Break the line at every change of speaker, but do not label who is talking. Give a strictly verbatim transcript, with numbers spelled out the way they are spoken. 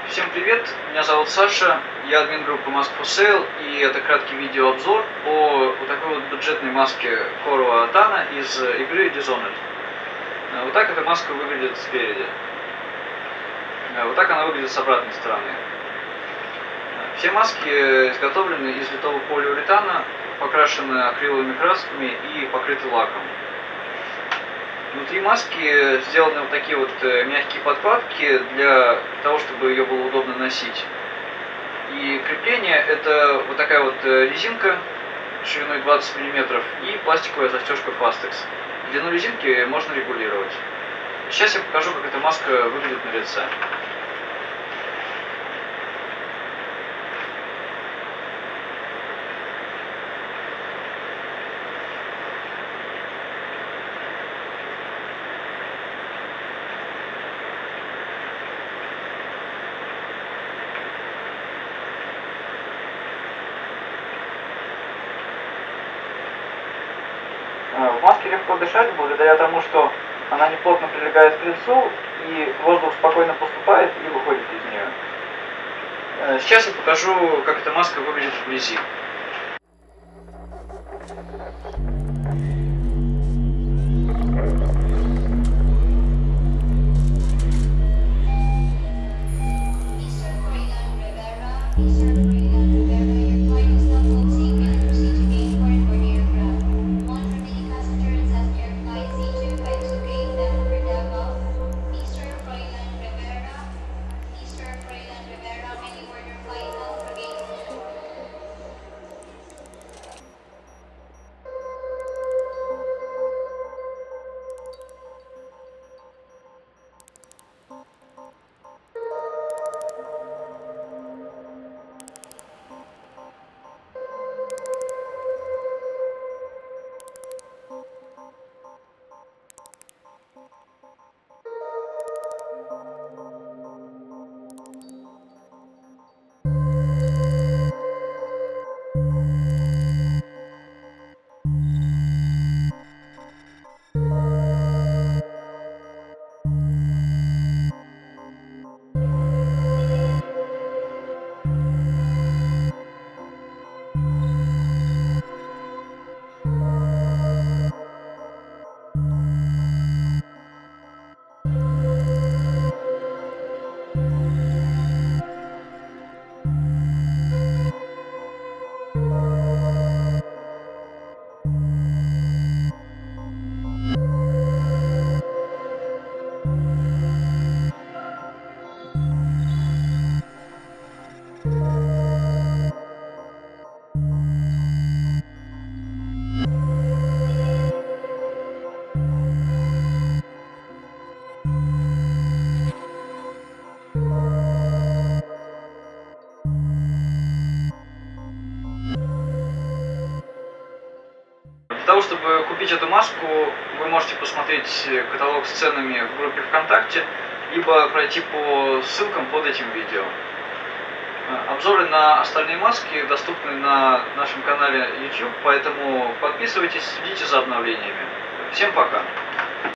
Всем привет, меня зовут Саша, я админ группы Mask for Sale, и это краткий видеообзор по вот такой вот бюджетной маске Koro Atana из игры Dishonored. Вот так эта маска выглядит спереди. Вот так она выглядит с обратной стороны. Все маски изготовлены из литого полиуретана, покрашены акриловыми красками и покрыты лаком. Внутри маски сделаны вот такие вот мягкие подкладки для того, чтобы ее было удобно носить. И крепление — это вот такая вот резинка шириной двадцать миллиметров и пластиковая застежка Fastex. Длину резинки можно регулировать. Сейчас я покажу, как эта маска выглядит на лице. В маске легко дышать благодаря тому, что она не плотно прилегает к лицу, и воздух спокойно поступает и выходит из нее. Сейчас я покажу, как эта маска выглядит вблизи. Для того, чтобы купить эту маску, вы можете посмотреть каталог с ценами в группе ВКонтакте, либо пройти по ссылкам под этим видео. Обзоры на остальные маски доступны на нашем канале YouTube, поэтому подписывайтесь, следите за обновлениями. Всем пока!